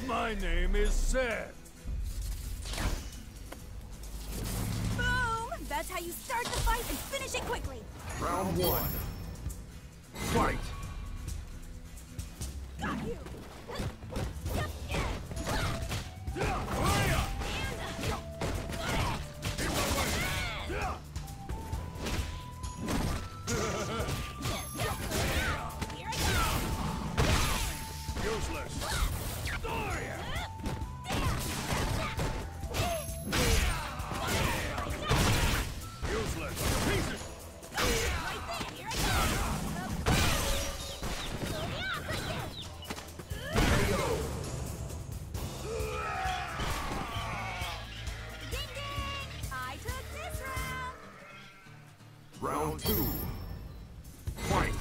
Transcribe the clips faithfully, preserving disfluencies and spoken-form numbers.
My name is Seth. Boom! That's how you start the fight and finish it quickly. Round one. Fight! Got you! Useless. Useless. Pieces. Ding ding! I took this round! Round two. Fight!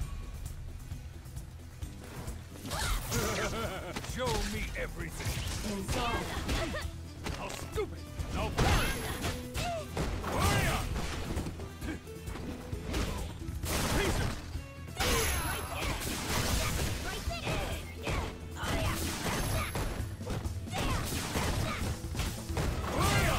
Show me everything. Inside. How stupid. Now burn. Fire! Pieces. Right there! Oh yeah! Fire!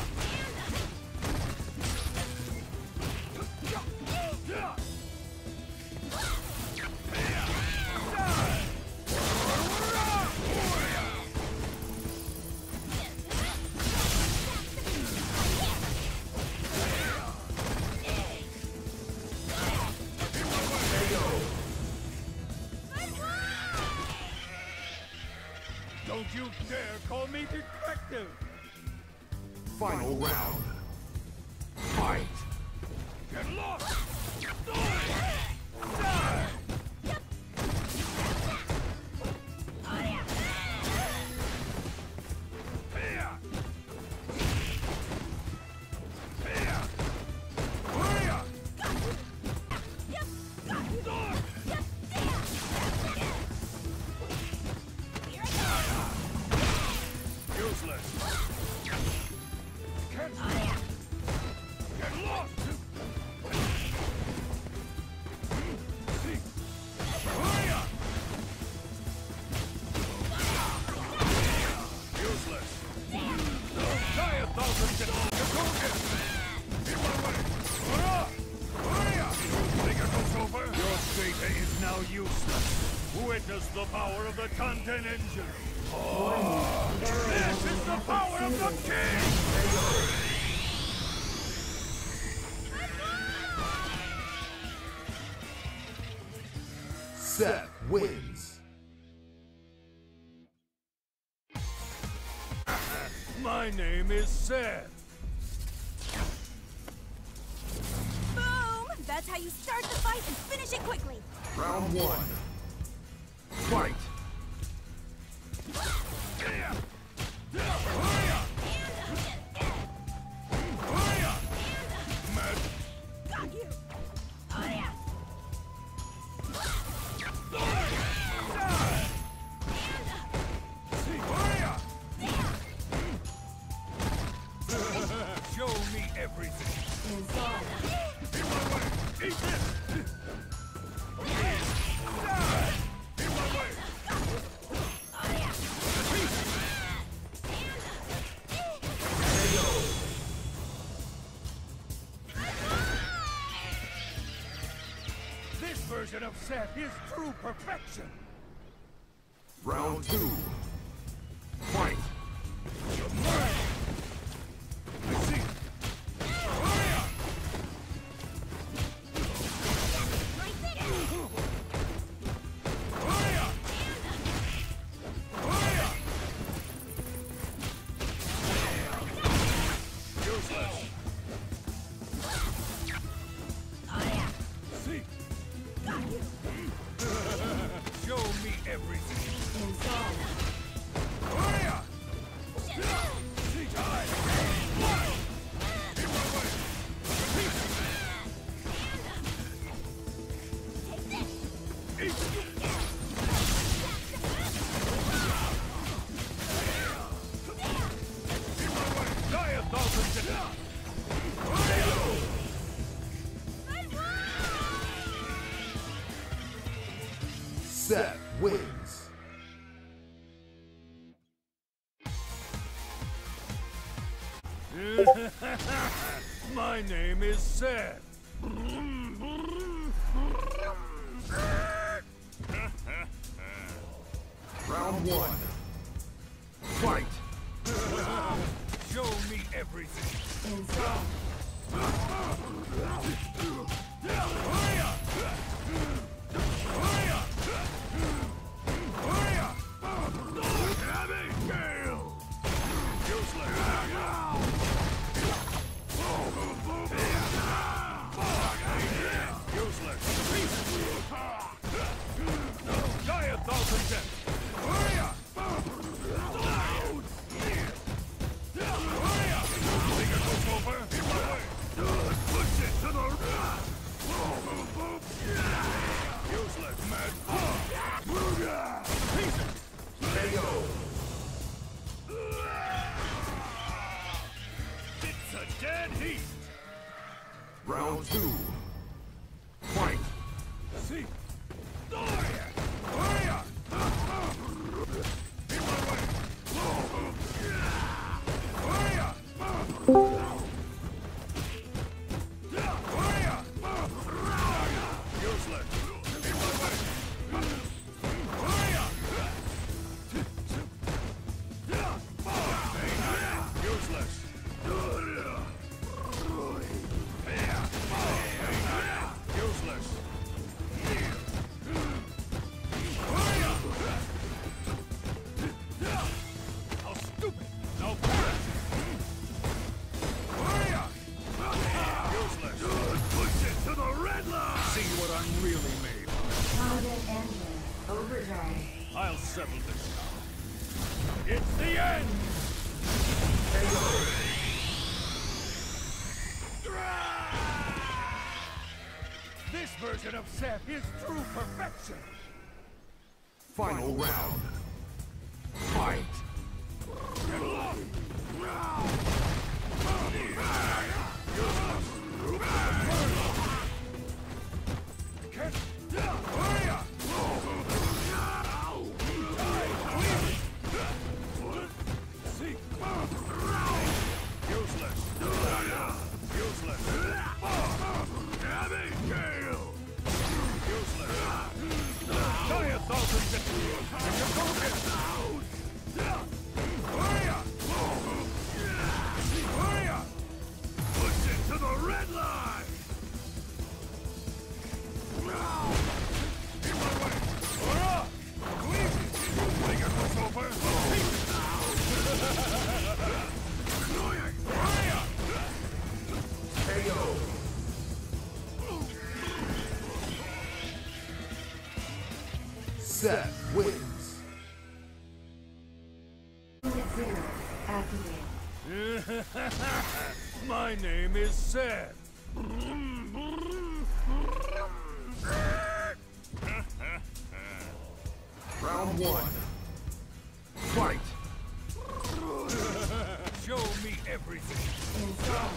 Don't you dare call me detective! Final round. Fight! Get lost! Useless! Cancel! Get lost! See! Fire! Useless! Die a thousand Hadouken! In my way! Hurrah! Fire! Think it was over? Your fate is now useless. Witness the power of the Tanten engine! Oh, this is the power of the king! Seth wins. My name is Seth. Boom! That's how you start the fight and finish it quickly. Round one. Fight! Got you! Oh yeah! Show me everything. Inside. In my way. Eat this. In my way. Oh yeah! This version of Seth is true perfection. Round two. Fight! I see. Right there! Useless. Oh yeah! See. Got you! Show me everything. Inside. Fire! See time. In my way. Take this! Eat. In my way. Die a thousand times. Seth wins. My name is Seth. Round one. Fight! Show me everything. Inside. Hurry up! Hurry up! Hurry up! Abigail! Useless! Useless! Die a thousand deaths! Hurry up! Hurry up! Think it goes over? In my way! Push it to the... Useless, man! K O! It's a dead heat! Round two. Fight! See? Hurry up! In my way! Hurry up! Hurry up! Useless! In my way! Hurry up! Useless! Useless! Hurry up! How stupid! No parry! Hurry up! Useless! Push it to the red line! See what I'm really made of. Combat engine. Overdrive. I'll settle this now. It's the end! This version of Seth is true perfection! Final round. Fight! Get lost! Can't... Hurry up! See? Useless! Useless! Abigail! Useless! Die a thousand deaths! Hurry up! Hurry up! Push it to the red line! In my way! Hurrah! Easy! Think it was over? Hurry up! K O! Seth wins. Unit zero. Activated. My name is Seth. Round one. Fight! Show me everything. Inside.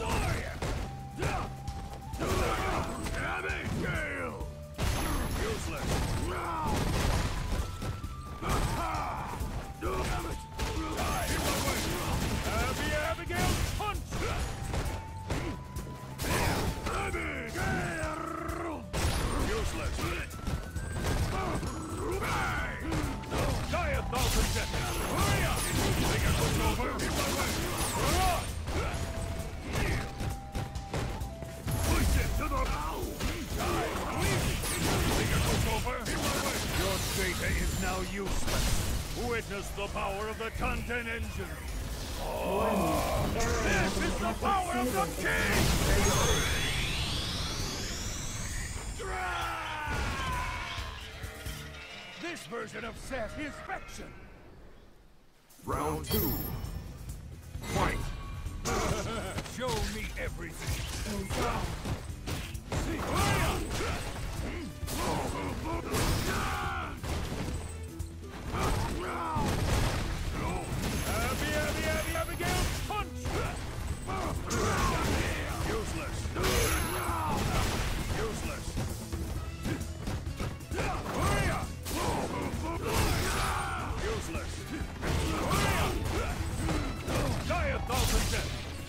Abigail! Useless. Abby Abigail, punch! Abigail! Useless. Die a thousand deaths! Hurry up! Think it was over? In my way! Hurrah! Push it to the... Die! Think it was over? In my way! Your data is now useless. Witness the power of the Tanten engine. Oh, this is the power of the king! This version of Seth is fiction. Round two. Fight! Show me everything. Inside. See, hurry up! Abby, Abby, Abby, Abigail, punch! Useless. Useless. Hurry up! Useless. Hurry up! Die a thousand deaths!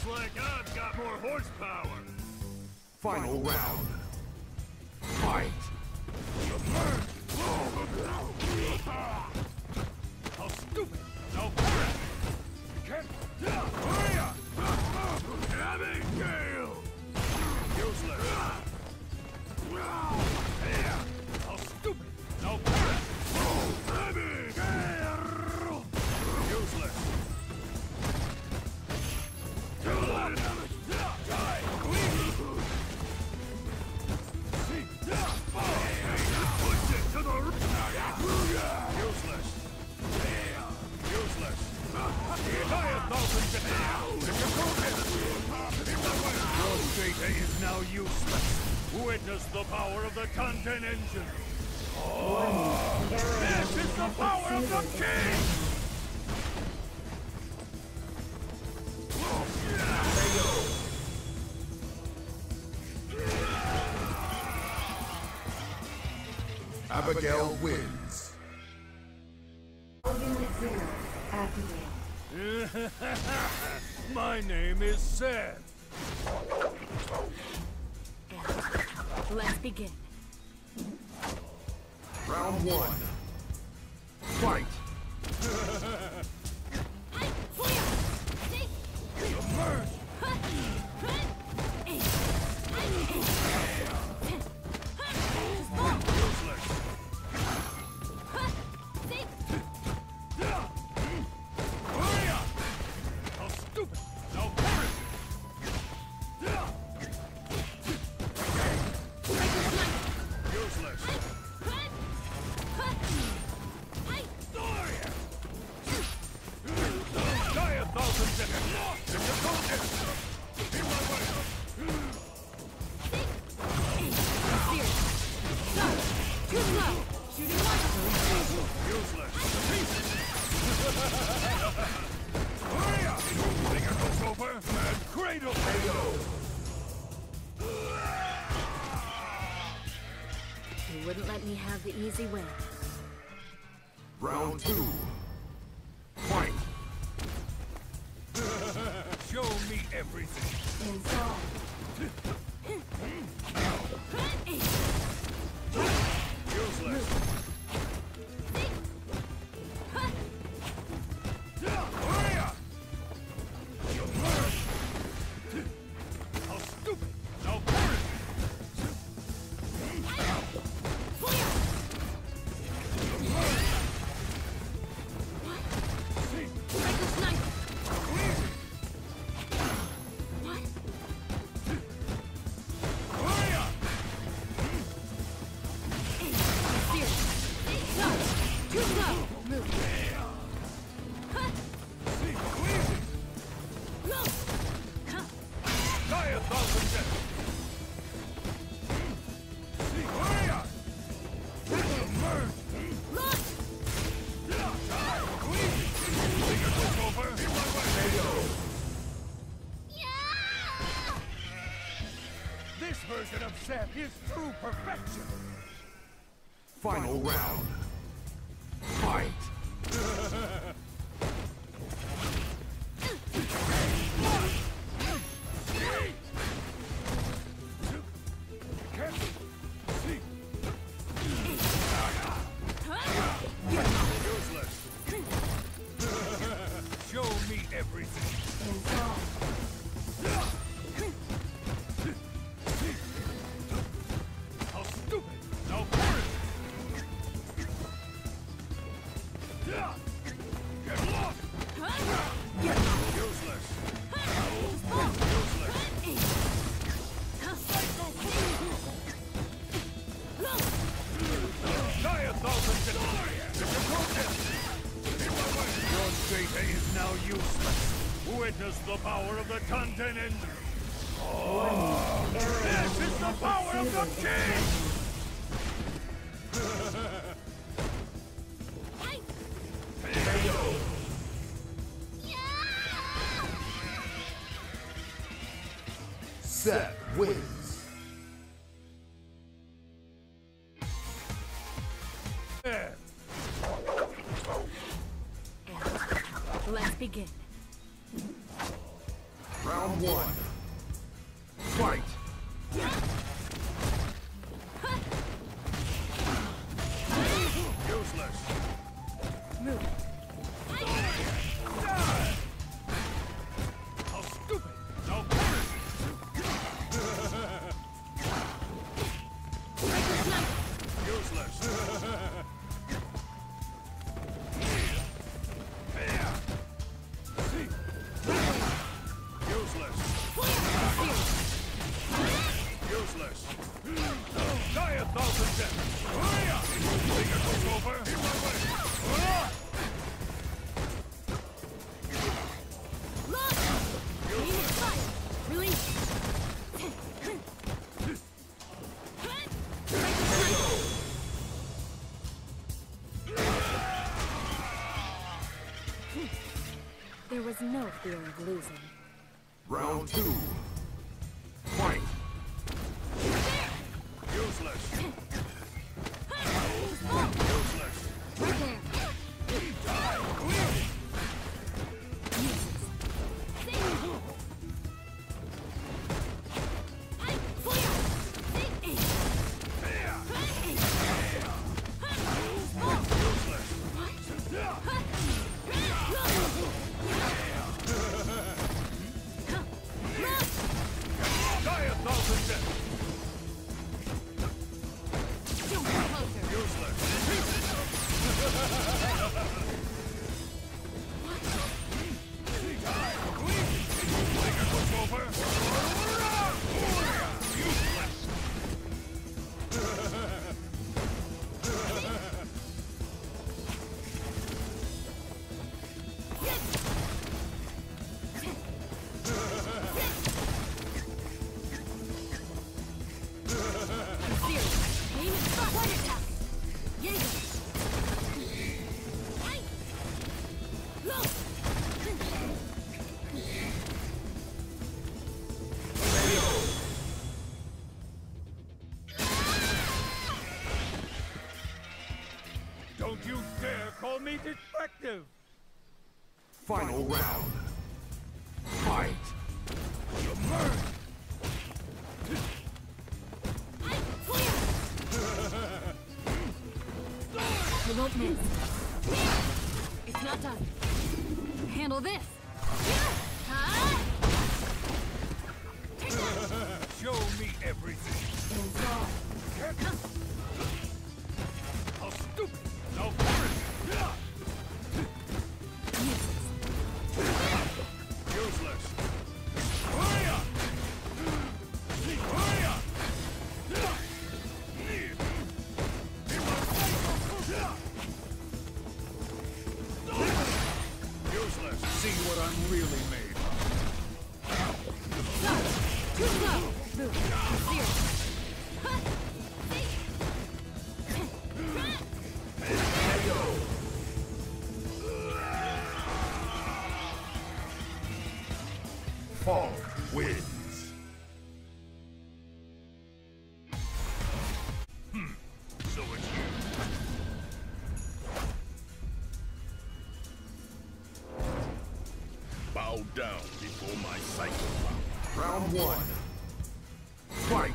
like I've got more horsepower. Final round. Fight! How stupid! No crap! You can't... Hurry up! Abigail! Useless! Yeah! How stupid! No crap! Abigail! Useless! Die! Push it to the... Useless! Useless! Die a thousand Your Zeta is now useless. Witness the power of the Tanten engine. Oh, this is the power of the king! Abigail wins. Unit zero activated. My name is Seth. Let's begin. Round one. Fight! How stupid! No useless! Die a thousand seconds! If you don't get in my way! Too slow. Shooting one. Useless! Hurry up! Think it goes over? And cradle! You wouldn't let me have the easy win. Round two. Fight! Show me everything! Install. Useless! Hurry up! How stupid! No courage! Hurry up! Too slow. Move. Die a thousand deaths! Hurry up! Merge! Think it goes over? In my way! This version of Seth is true perfection! Final round. Fight! Can't see! Useless! Show me everything! Install. How stupid! No courage! Get lost! Useless! Useless! Die a thousand deaths! If you protest! In my way! Your Zeta is now useless! Witness the power of the Tanten engine! Oh, this is the power of the king! Seth wins. Yeah. Let's begin. Round one. Fight! Useless. Move. How stupid! Now perish! Useless. See. Useless. Useless. Die a thousand deaths. Hurry-up! Think it goes over? In my way. Hurrah! Look! Aim and fire! Release! There was no fear of losing. Round two. Fight! Useless. Useless. Right there! Die. Useless. Fire! Aim! Die a thousand deaths. Useless. Think it goes over? Useless. Don't you dare call me defective! Final round. Fight! You murdered! You won't miss. It's not done. Handle this. Take that. Show me everything! How stupid! Now perish! Useless! Hurry up! Hurry up! Useless! See what I'm really made of. Too slow. Move. Zero. Falk wins. So it's you. Bow down before my cycle. Round one. Fight!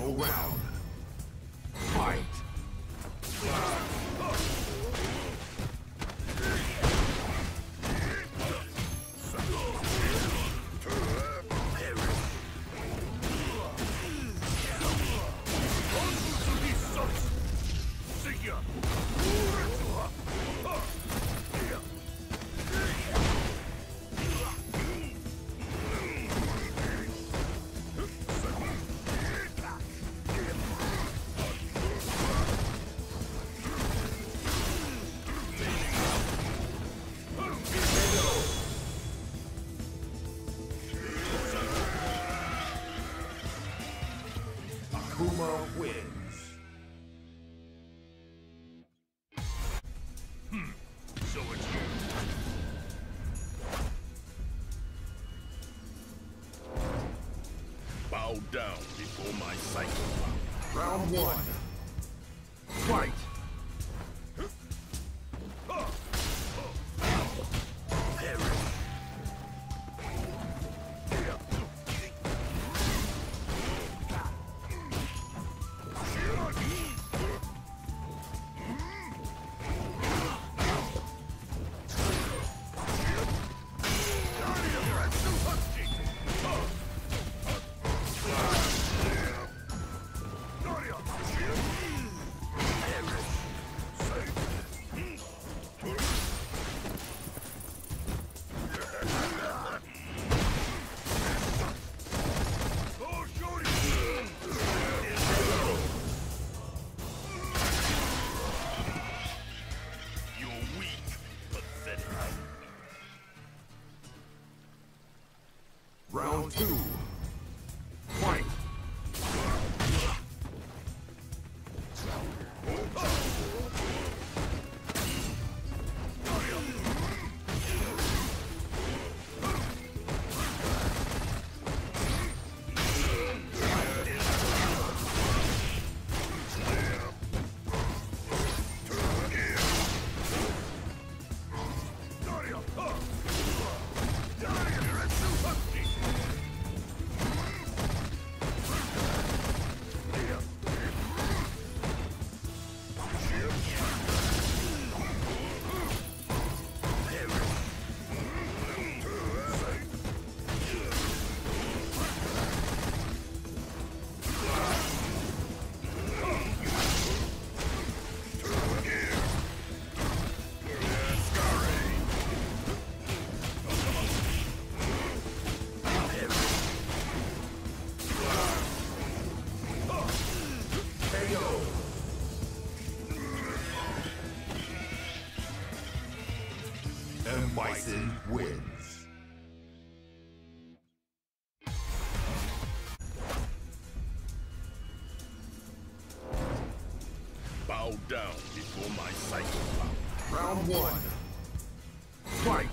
Final round. Fight. Akuma wins. So it's you. Bow down before my cycle. Round one. Fight. Round two. Fight. M. Bison wins. Bow down before my cycle. Round one. Fight.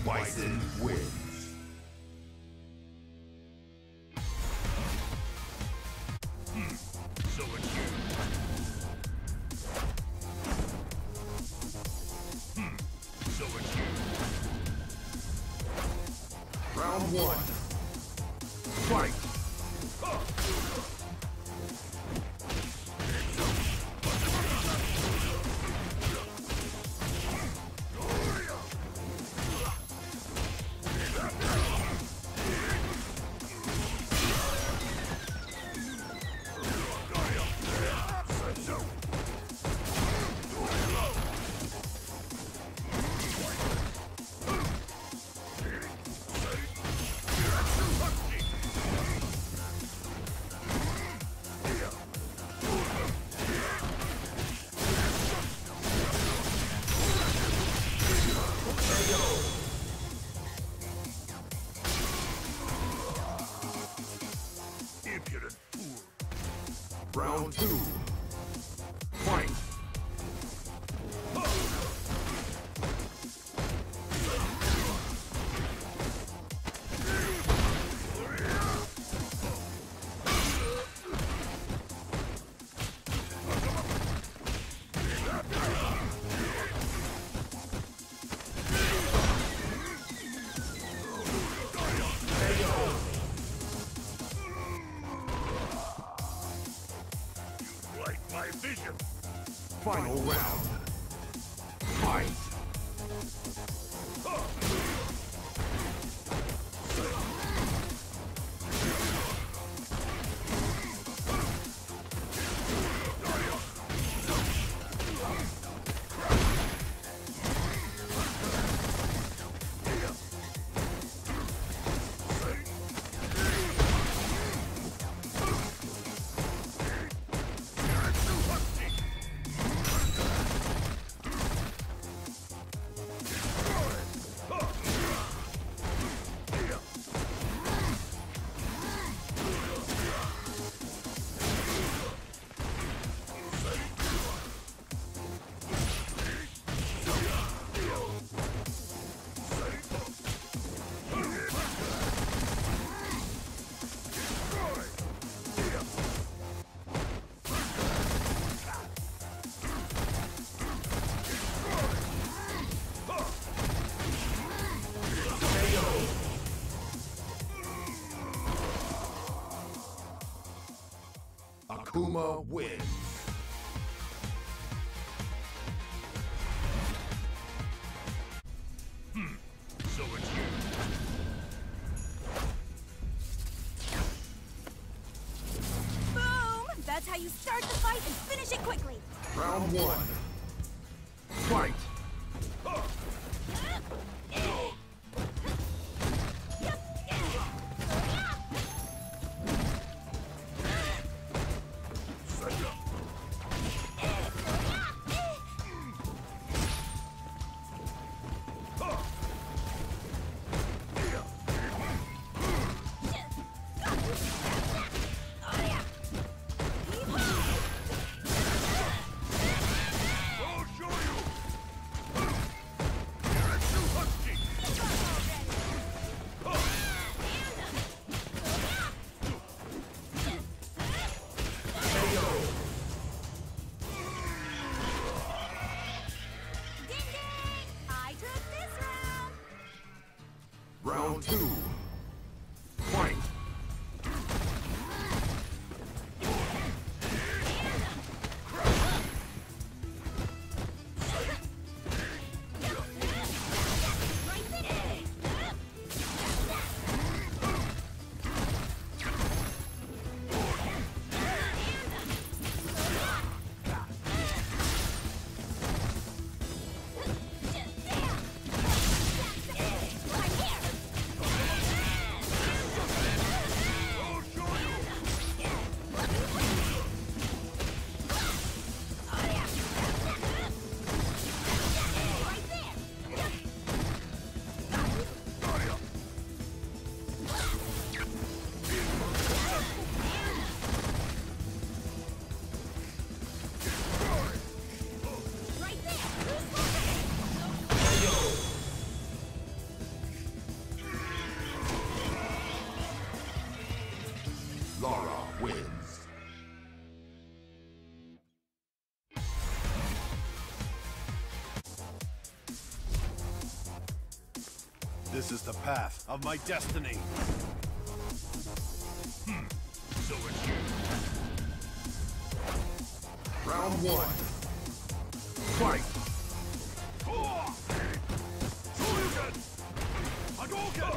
M. Bison wins. Hmm. So it's you. Hmm. So it's you. Round one. Fight! Impudent fool. Round two. Fight! Like my vision. Final round. Fight! Akuma wins. Hmm. So it's you. Boom! That's how you start the fight and finish it quickly. Round one. Fight! I'll show you. Ding ding! I took this round. Round two. Fight! Right here. This is the path of my destiny. Hmm. So it's you. Round one. Fight! Shoryuken! Hadouken!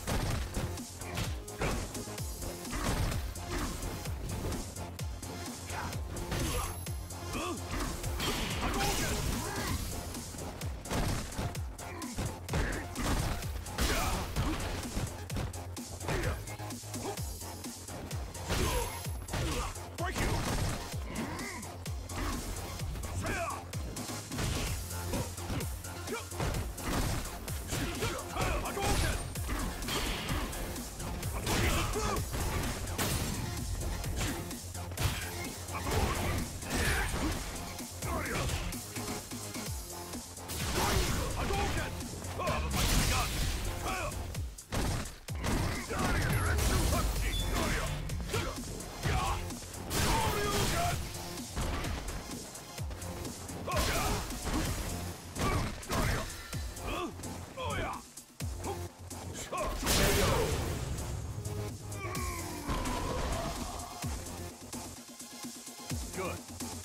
Good.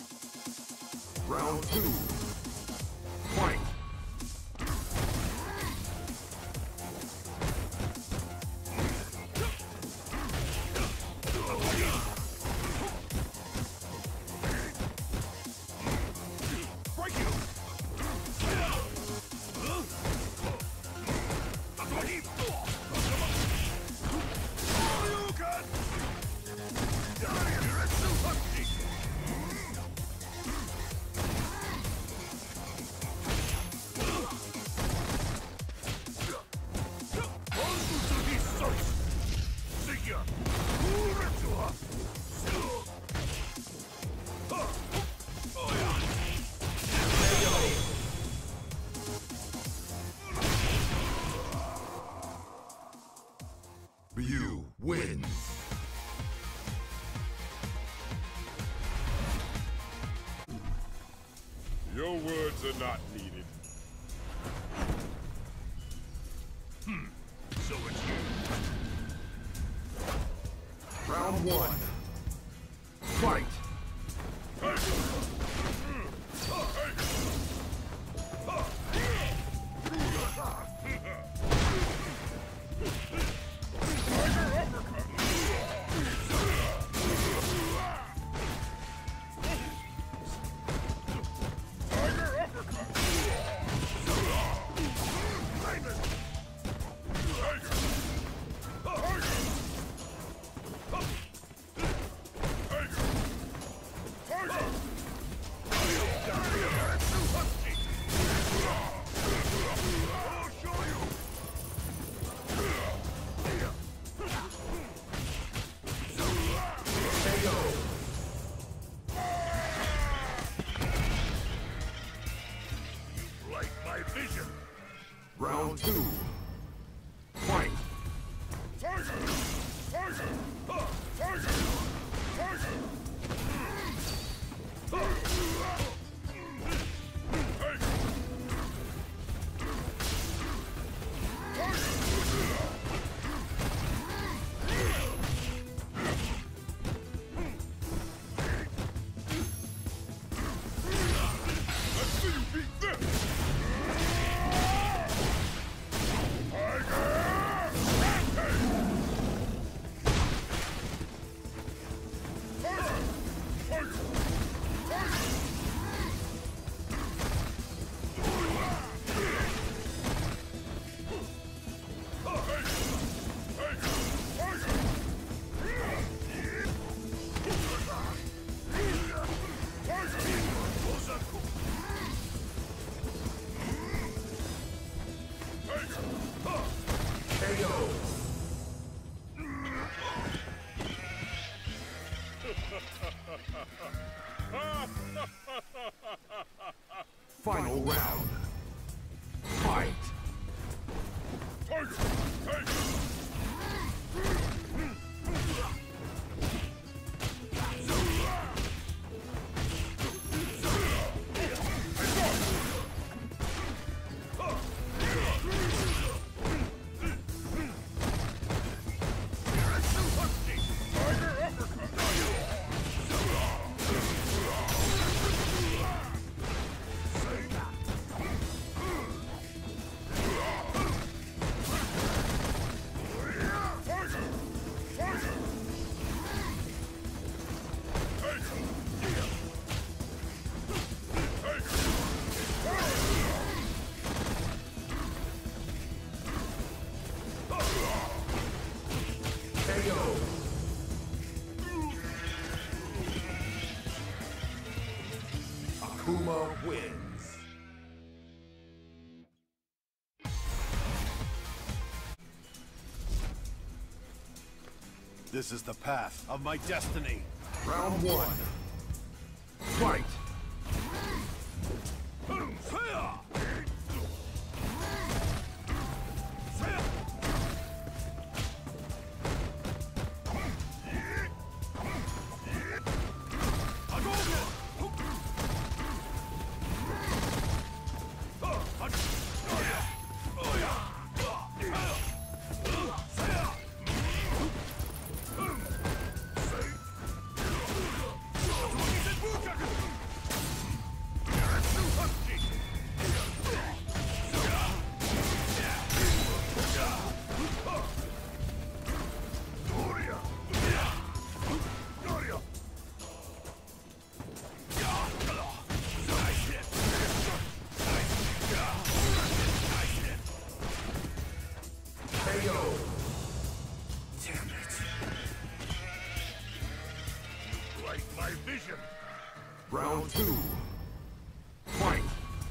Round two. Fight! Ryu wins. Your words are not needed. Hmm. So it's you. Round one. Fight! Round two. Fight! Tiger! Tiger! Tiger! Tiger! Let's see you beat this! Final round. Fight! Tiger! Tiger! wins. This is the path of my destiny. Round one. Fight! My vision. Round two. Fight!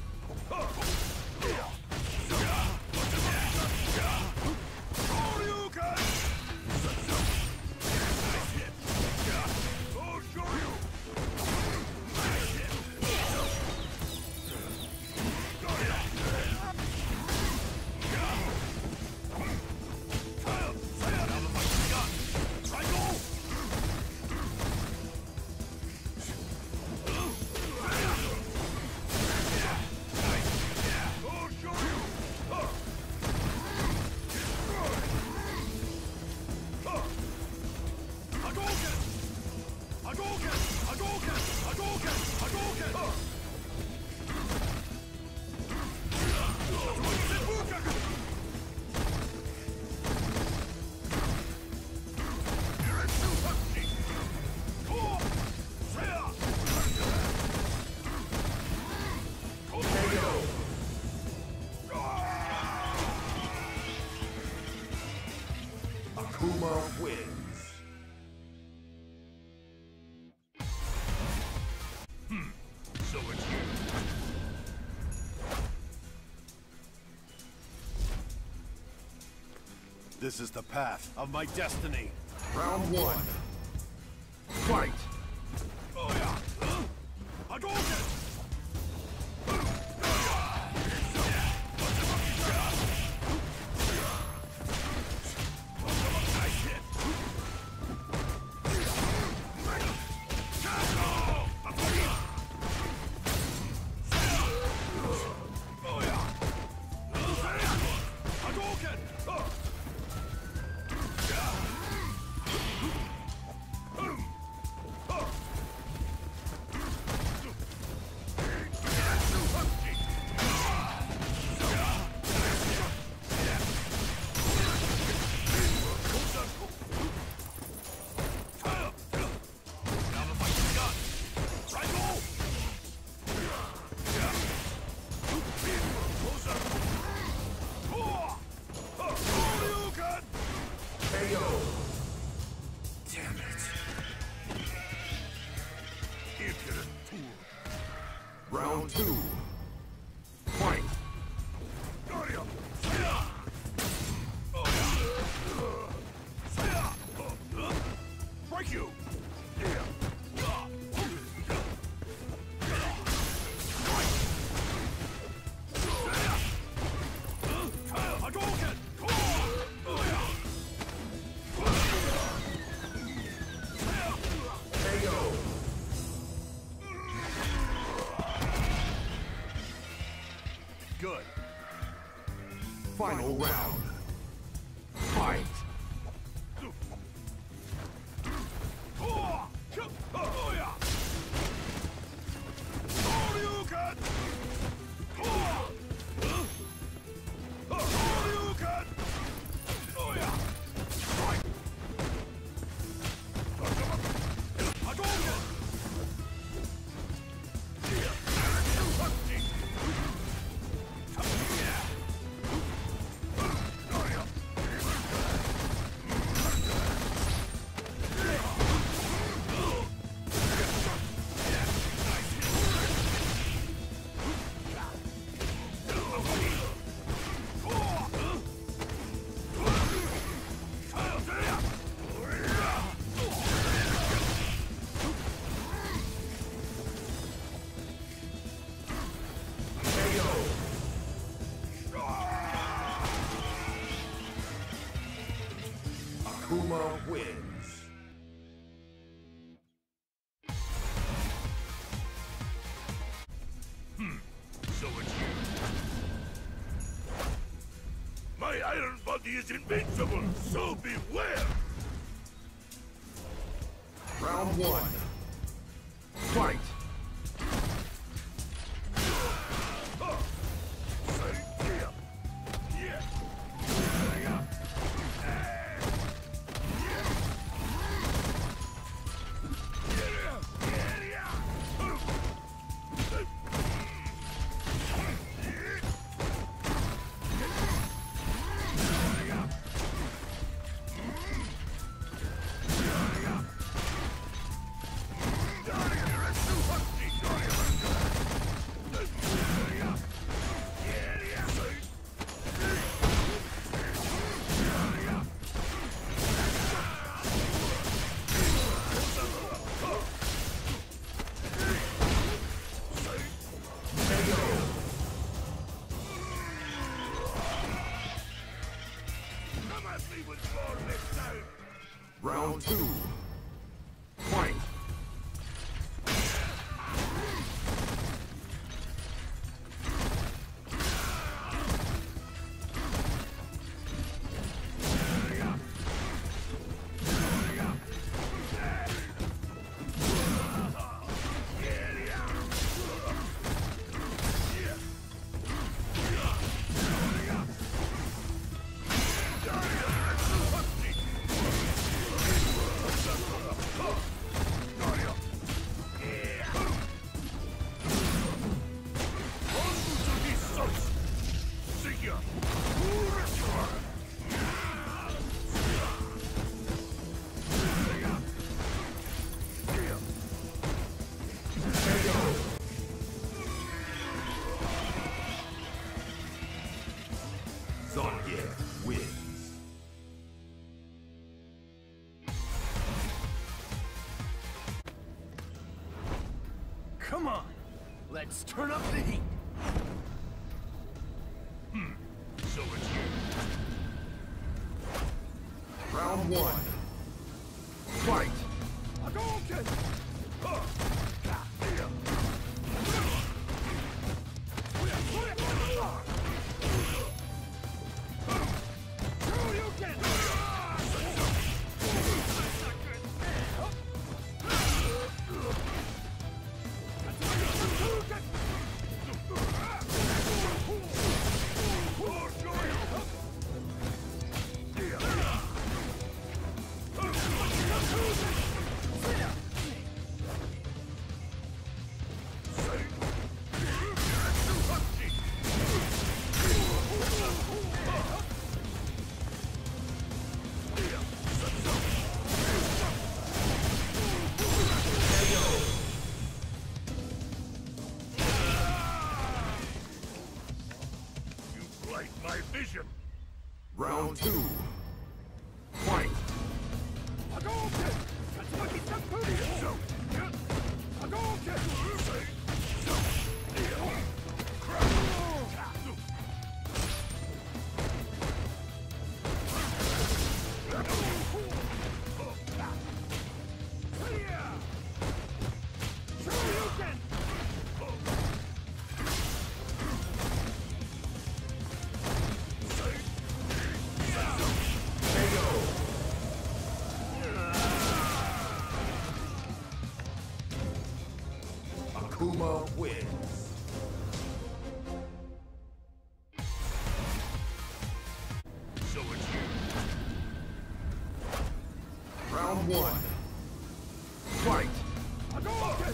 Akuma wins. Hmm. So it's you. This is the path of my destiny. Round one. Fight! Oh yeah. Hadouken! Round two. Fight! Break you! Good. Final round. Fight! Akuma wins. So it's you. My iron body is invincible, so beware! Round one. Fight! Round two. Fight! Zangief wins. Come on, let's turn up the heat. Hmm, so it's you. Round one. Fight! Hadouken! Huh. My vision. Round two. Fight! Hadouken! Tatsumaki Tankuri! Hadouken! Akuma wins. So it's you. Round one. Fight! Hadouken!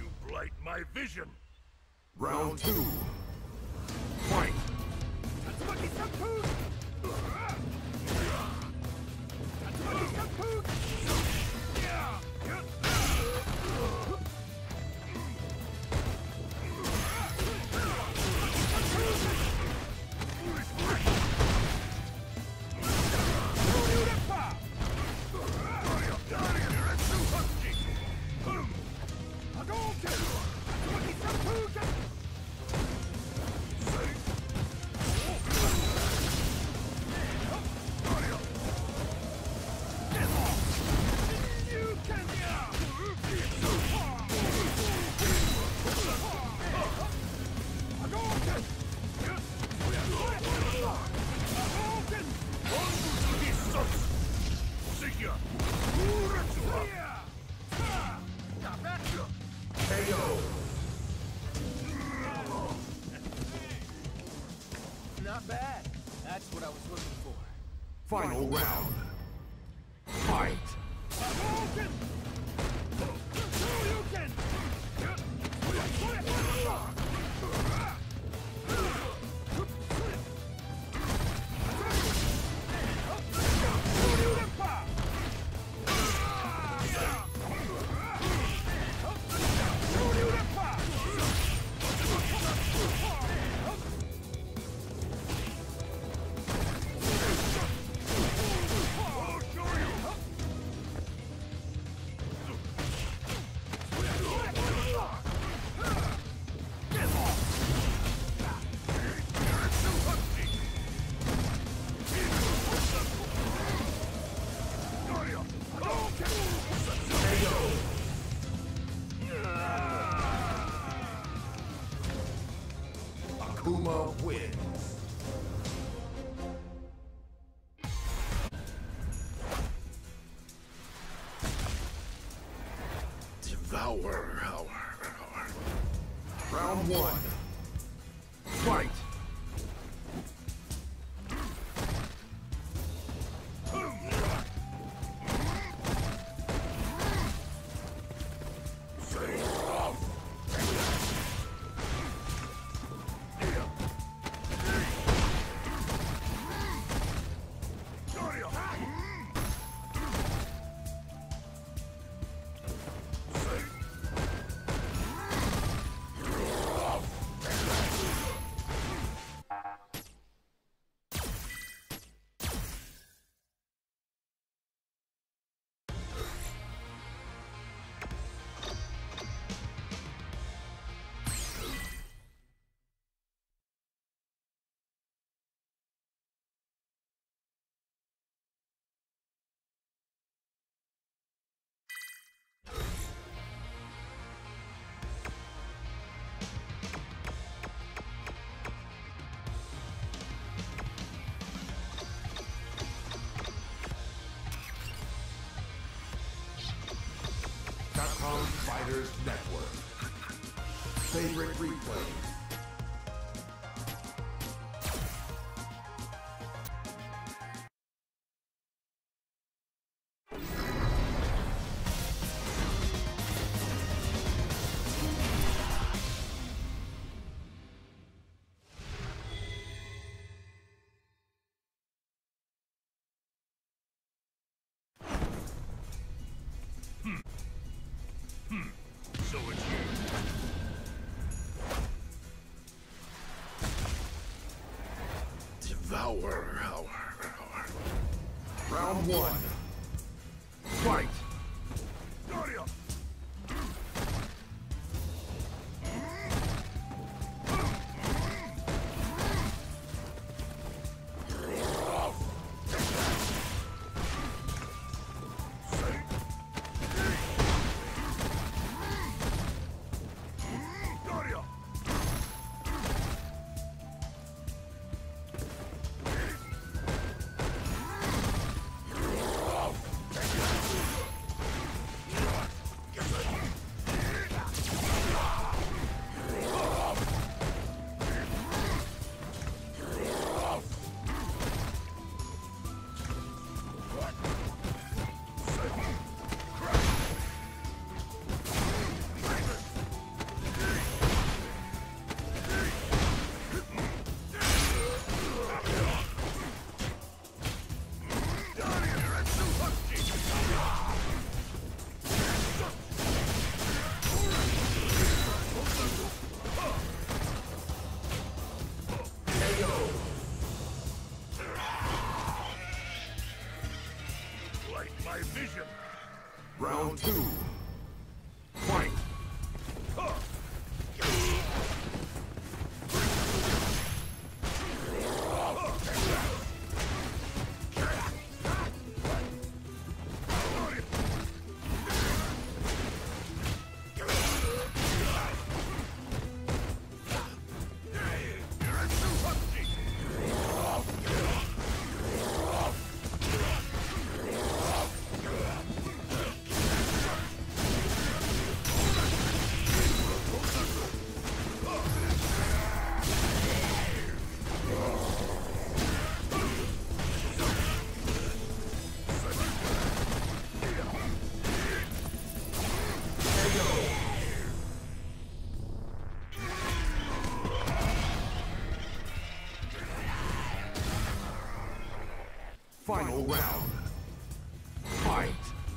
My vision. Round two. Fight! Tatsumaki Not bad. That's what I was looking for. Final round. Fight! Akuma wins. Devour. Round one. Fight! Capcom Fighters Network. Favorite replay. So it's you. Devour. Round one. Fight! Daria! Round Final round. Fight!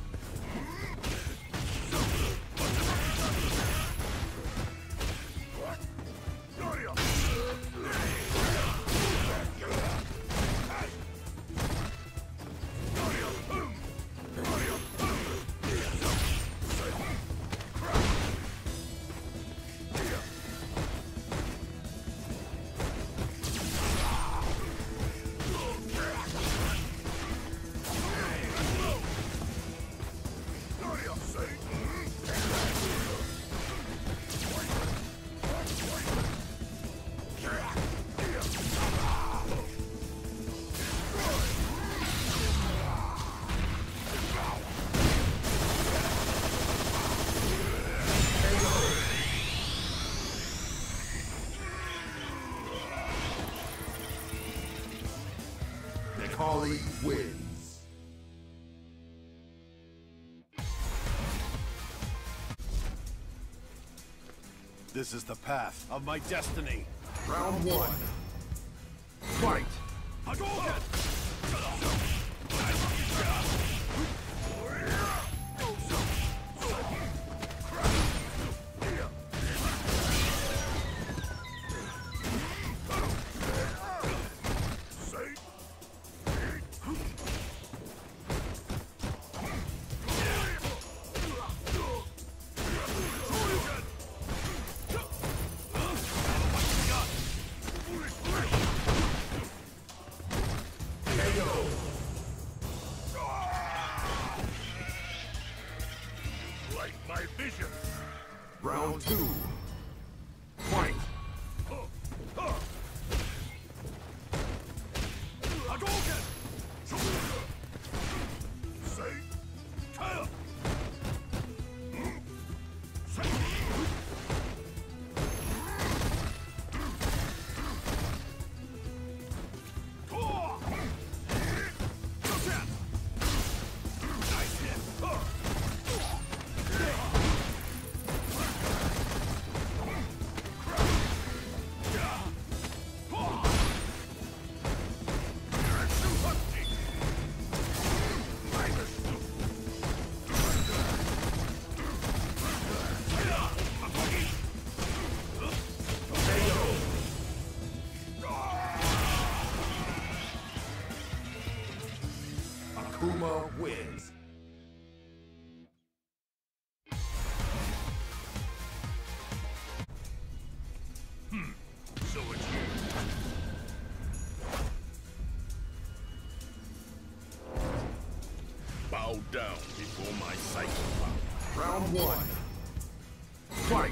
Necalli wins. This is the path of my destiny. Round one. Fight! Hadouken! My vision. Round two. Fight! Hadouken! Say, Kyle! Nice hit! Akuma wins. so it's you. Bow down before my psychopath. Round one. Fight!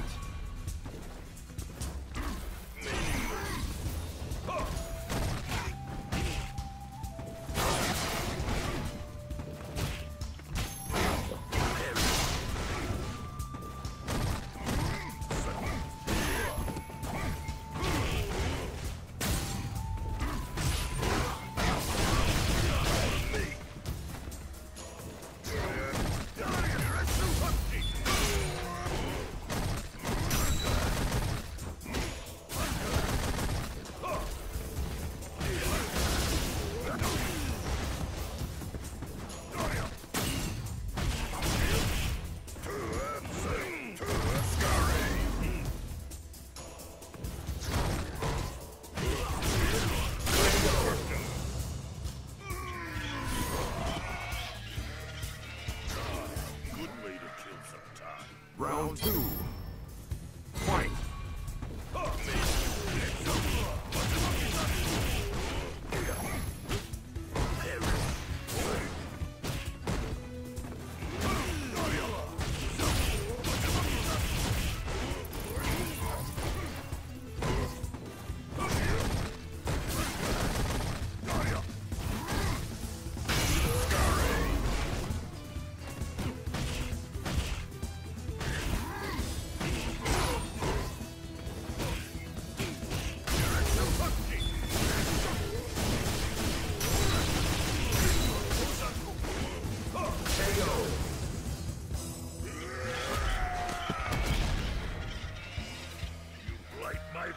Round two. Fight!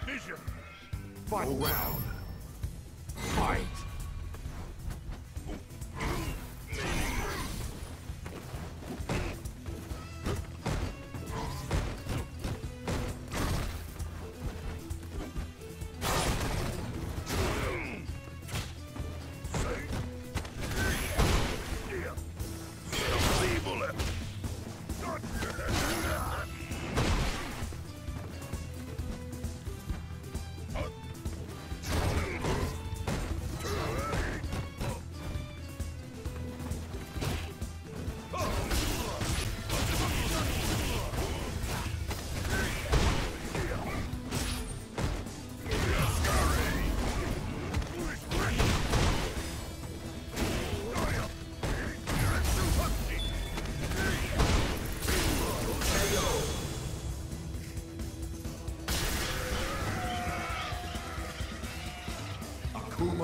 Final round. Fight!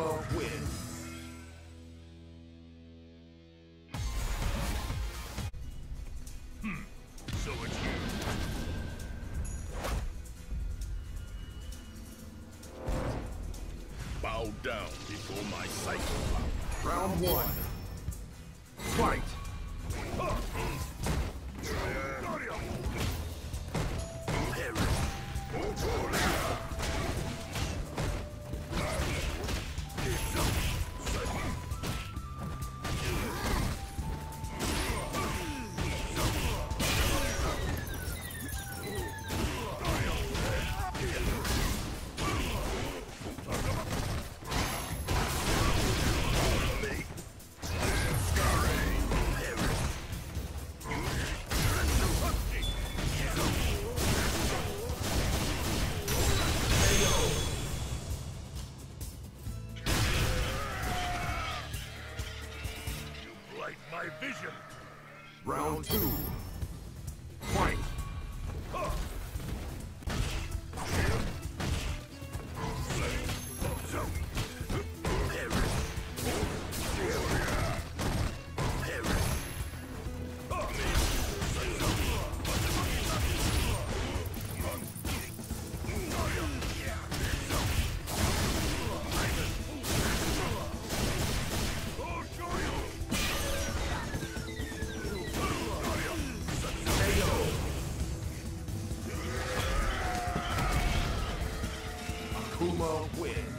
Akuma wins. So it's you. Bow down before my psycho power. Round one. Fight! Blight my vision. Round two. Fight! Akuma wins.